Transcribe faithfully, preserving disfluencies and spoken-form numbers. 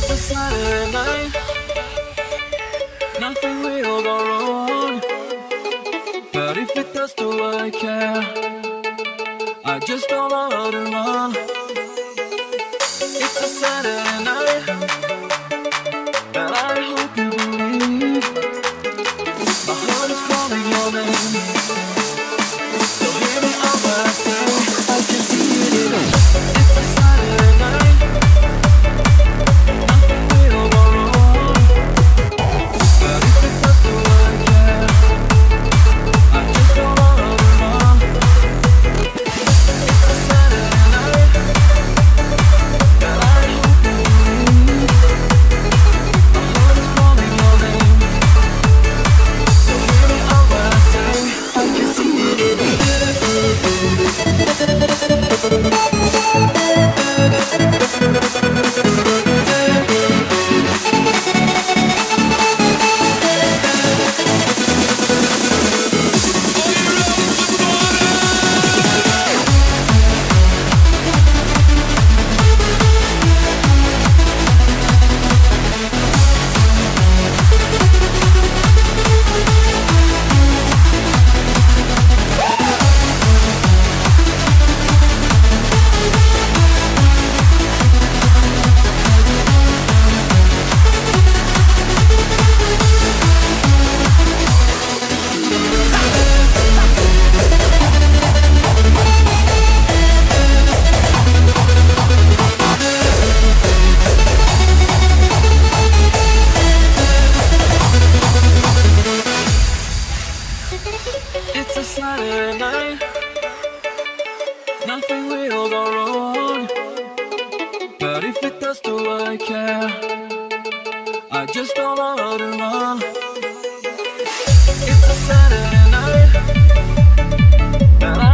It's a Saturday night, nothing will go wrong. But if it does, do I care? I just don't know how to run. It's a Saturday night, and I hope you believe. My heart is calling your name, so hear me out when I say I can see it. It's a Saturday night, nothing will go wrong. But if it does, do I care? I just don't know how to run. It's a Saturday night, and I hope you believe. My heart is calling your name, so hear me out when I say I can see it. It's a Saturday night, nothing will go wrong. But if it does, do I care? I just don't know how to run. It's a Saturday night, and I